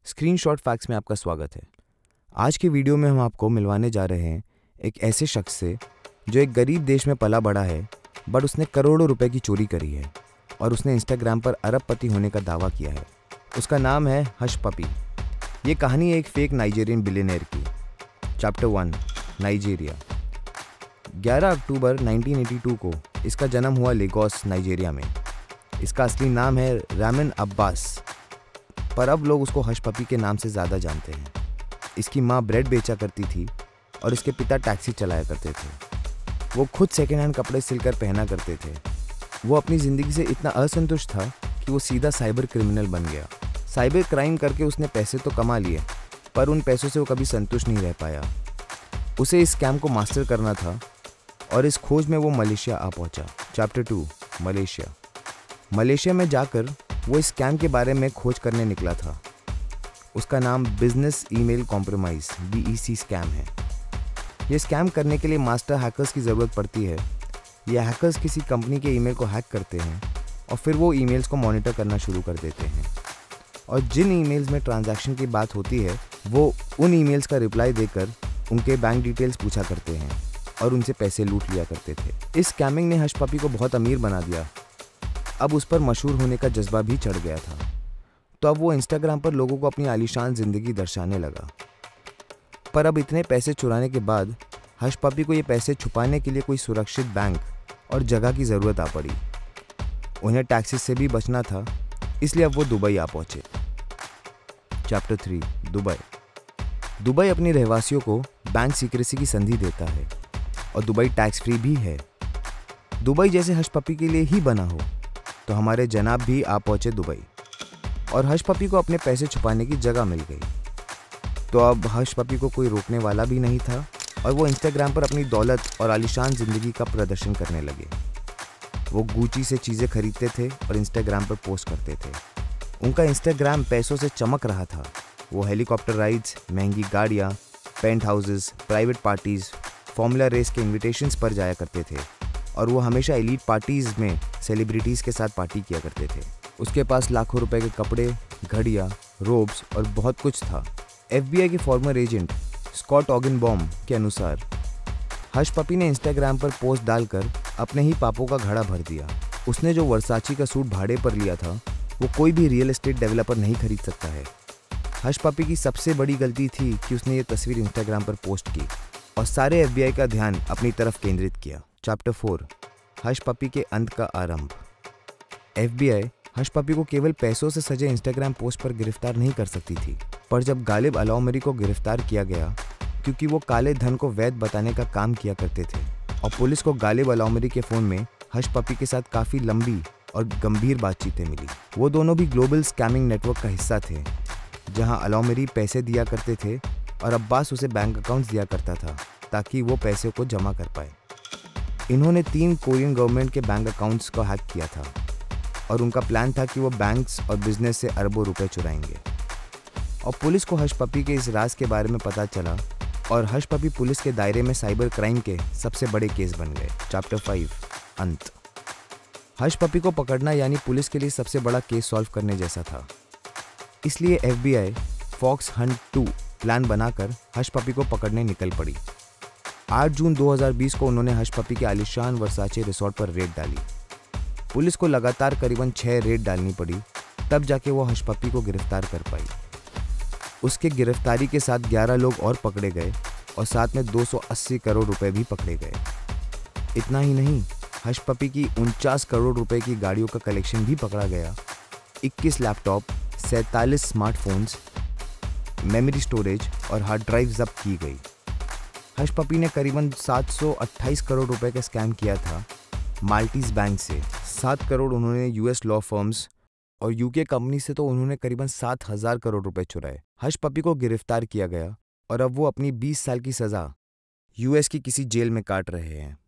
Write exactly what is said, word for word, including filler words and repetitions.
Screenshot facts में आपका स्वागत है। आज के वीडियो में हम आपको मिलवाने जा रहे हैं एक ऐसे शख्स से जो एक गरीब देश में पला बड़ा है, बट उसने करोड़ों रुपए की चोरी करी है और उसने इंस्टाग्राम पर अरबपति होने का दावा किया है। उसका नाम है हश पपी। ये कहानी है एक फेक नाइजीरियन बिलियनर की। Chapter one, Nigeria. ग्यारह अक्टूबर उन्नीस सौ बयासी को इसका जन्म हुआ लेगोस, नाइजीरिया में। इसका असली नाम है रामन अब्बास, पर अब लोग उसको हश पपी के नाम से ज़्यादा जानते हैं। इसकी माँ ब्रेड बेचा करती थी और इसके पिता टैक्सी चलाया करते थे। वो खुद सेकेंड हैंड कपड़े सिलकर पहना करते थे। वो अपनी ज़िंदगी से इतना असंतुष्ट था कि वो सीधा साइबर क्रिमिनल बन गया। साइबर क्राइम करके उसने पैसे तो कमा लिए, पर उन पैसों से वो कभी संतुष्ट नहीं रह पाया। उसे इस स्कैम को मास्टर करना था और इस खोज में वो मलेशिया आ पहुंचा। Chapter two, Malaysia. मलेशिया में जाकर वो इस स्कैम के बारे में खोज करने निकला था। उसका नाम business email compromise B E C scam है। ये स्कैम करने के लिए मास्टर हैकर्स की ज़रूरत पड़ती है। ये हैकर्स किसी कंपनी के ईमेल को हैक करते हैं और फिर वो ईमेल्स को मॉनिटर करना शुरू कर देते हैं, और जिन ईमेल्स में ट्रांजैक्शन की बात होती है वो उन ईमेल्स का रिप्लाई देकर उनके बैंक डिटेल्स पूछा करते हैं और उनसे पैसे लूट लिया करते थे। इस स्कैमिंग ने हश पपी को बहुत अमीर बना दिया। अब उस पर मशहूर होने का जज्बा भी चढ़ गया था, तो अब वो इंस्टाग्राम पर लोगों को अपनी आलीशान ज़िंदगी दर्शाने लगा। पर अब इतने पैसे चुराने के बाद हश पपी को ये पैसे छुपाने के लिए कोई सुरक्षित बैंक और जगह की ज़रूरत आ पड़ी। उन्हें टैक्सेस से भी बचना था, इसलिए अब वो दुबई आ पहुँचे। Chapter three, Dubai. दुबई अपने रहवासियों को बैंक सीक्रेसी की संधि देता है और दुबई टैक्स फ्री भी है। दुबई जैसे हश पपी के लिए ही बना हो, तो हमारे जनाब भी आ पहुंचे दुबई, और हश पपी को अपने पैसे छुपाने की जगह मिल गई। तो अब हश पपी को कोई रोकने वाला भी नहीं था और वो इंस्टाग्राम पर अपनी दौलत और आलीशान ज़िंदगी का प्रदर्शन करने लगे। वो गुची से चीज़ें खरीदते थे और इंस्टाग्राम पर पोस्ट करते थे। उनका इंस्टाग्राम पैसों से चमक रहा था। वो हेलीकॉप्टर राइड्स, महंगी गाड़ियाँ, penthouses, private parties, formula race के इन्विटेशंस पर जाया करते थे, और वो हमेशा एलीट पार्टीज़ में सेलिब्रिटीज़ के साथ पार्टी किया करते थे। उसके पास लाखों रुपए के कपड़े, घड़ियाँ, रोब्स और बहुत कुछ था। एफ बी आई के फॉर्मर एजेंट स्कॉट ऑगनबॉम के अनुसार हश पपी ने इंस्टाग्राम पर पोस्ट डालकर अपने ही पापों का घड़ा भर दिया। उसने जो वर्साची का सूट भाड़े पर लिया था वो कोई भी रियल एस्टेट डेवलपर नहीं खरीद सकता है। हश पपी की सबसे बड़ी गलती थी कि उसने ये तस्वीर इंस्टाग्राम पर पोस्ट की और सारे एफ बी आई का ध्यान अपनी तरफ केंद्रित किया। चैप्टर फोर, हश पपी के अंत का आरंभ। F B I Hushpuppi को केवल पैसों से सजे इंस्टाग्राम पोस्ट पर गिरफ्तार नहीं कर सकती थी, पर जब गालिब अलाउमरी को गिरफ्तार किया गया क्योंकि वो काले धन को वैध बताने का काम किया करते थे, और पुलिस को गालिब अलाउमरी के फ़ोन में हश पपी के साथ काफ़ी लंबी और गंभीर बातचीतें मिली। वो दोनों भी ग्लोबल स्कैमिंग नेटवर्क का हिस्सा थे, जहां अलाउमरी पैसे दिया करते थे और अब्बास उसे बैंक अकाउंट्स दिया करता था ताकि वो पैसे को जमा कर पाए। इन्होंने तीन कोरियन गवर्नमेंट के बैंक अकाउंट्स को हैक किया था और उनका प्लान था कि वो बैंक्स और बिजनेस से अरबों रुपए चुराएंगे। और पुलिस को हश पपी के इस राज के बारे में पता चला और हश पपी पुलिस के दायरे में साइबर क्राइम के सबसे बड़े केस बन गए। चैप्टर फाइव, अंत। हश पपी को पकड़ना यानी पुलिस के लिए सबसे बड़ा केस सॉल्व करने जैसा था, इसलिए F B I fox hunt two plan बनाकर हश पपी को पकड़ने निकल पड़ी। आठ जून दो हज़ार बीस को उन्होंने हश पपी के आलीशान वर्साचे रिसोर्ट पर रेड डाली। पुलिस को लगातार करीबन छह रेड डालनी पड़ी, तब जाके वो हश पपी को गिरफ्तार कर पाई। उसके गिरफ्तारी के साथ ग्यारह लोग और पकड़े गए और साथ में दो सौ अस्सी करोड़ रुपए भी पकड़े गए। इतना ही नहीं, हश पपी की उनचास करोड़ रुपए की गाड़ियों का कलेक्शन भी पकड़ा गया। इक्कीस लैपटॉप, सैंतालीस स्मार्टफोन्स, मेमोरी स्टोरेज और हार्ड ड्राइव जब्त की गई। हश पपी ने करीबन सात सौ अट्ठाईस करोड़ रुपए का स्कैम किया था माल्टीज बैंक से। सात करोड़ उन्होंने यू एस लॉ फर्म्स और यू के कंपनी से, तो उन्होंने करीबन सात हजार करोड़ रुपए चुराए। हश पपी को गिरफ्तार किया गया और अब वो अपनी बीस साल की सज़ा यू एस की किसी जेल में काट रहे हैं।